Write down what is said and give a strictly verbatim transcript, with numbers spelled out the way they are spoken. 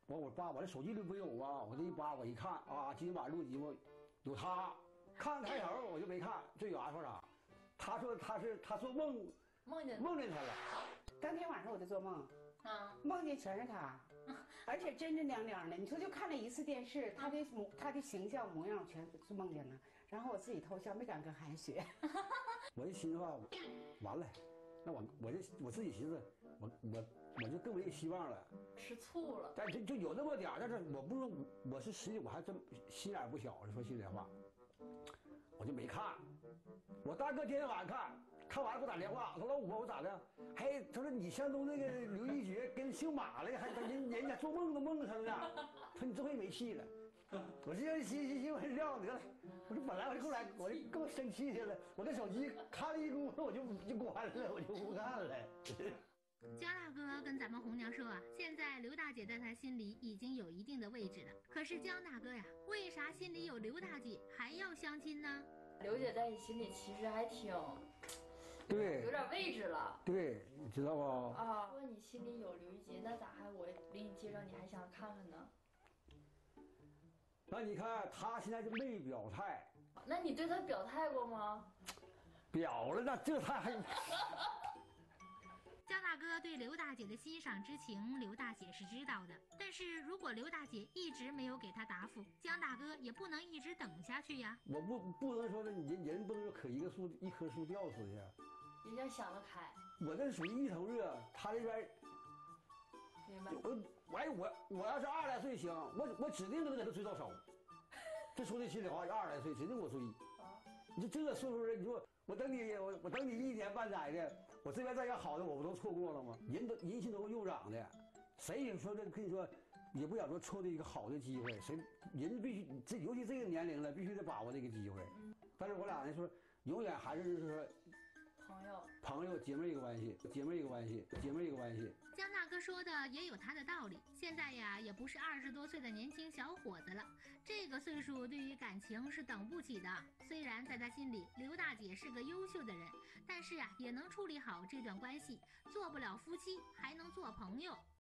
我我爸我这手机里不有啊，我这一扒我一看啊，今天晚上录节目有他，看开头我就没看，最远说啥？他说他是他做梦梦见梦见他了， 当天晚上我就做梦， 啊， 梦见全是他，而且真真亮亮的。你说就看了一次电视，他的模他的形象模样全是梦见了，然后我自己偷笑，没敢跟孩子学。 我一寻思吧，完了，那我我就我自己寻思，我我我就更没有希望了。 吃醋了。 但就就有那么点儿，但是我不是我是实际我还真心眼不小，说心里话，我就没看。我大哥今天晚上看，看完了给我打电话，说老五我咋的？嘿，他说你相中那个刘一杰跟姓马了，还人人家做梦都梦上了，他说你这回没戏了。我这样心心心我撂得了，我说本来我就后来我就更生气去了，我这手机看了一功夫我就就关了，我就不看了。 江大哥跟咱们红娘说啊，现在刘大姐在他心里已经有一定的位置了。可是江大哥呀，为啥心里有刘大姐还要相亲呢？ 刘姐在你心里其实还挺， 对， 有点位置了。 对，你知道不？ 啊，说你心里有刘一杰，那咋还我给你介绍，你还想看看呢？ 那你看他现在就没表态， 那你对他表态过吗？ 表了，那这他还。 江大哥对刘大姐的欣赏之情，刘大姐是知道的。但是如果刘大姐一直没有给他答复，江大哥也不能一直等下去呀。 我不不能说人人不能说可一个树一棵树吊死去， 人家想得开， 我这属于一头热，他这边。 明白。 我我哎我我要是二十来岁行，我我指定能给他追到手。这说句心里话，二十来岁指定给我追。 啊， 你说这个岁数人，你说我等你我我等你一年半载的，我这边再要好的我不都错过了吗？人都人心都会又长的，谁也说这跟你说，也不想说错的一个好的机会，谁人必须这尤其这个年龄了，必须得把握这个机会。但是我俩呢说，永远还是说。 朋友， 朋友姐妹一个关系，姐妹一个关系，姐妹一个关系。 江大哥说的也有他的道理，现在呀也不是二十多岁的年轻小伙子了，这个岁数对于感情是等不起的。虽然在他心里刘大姐是个优秀的人，但是啊也能处理好这段关系，做不了夫妻还能做朋友。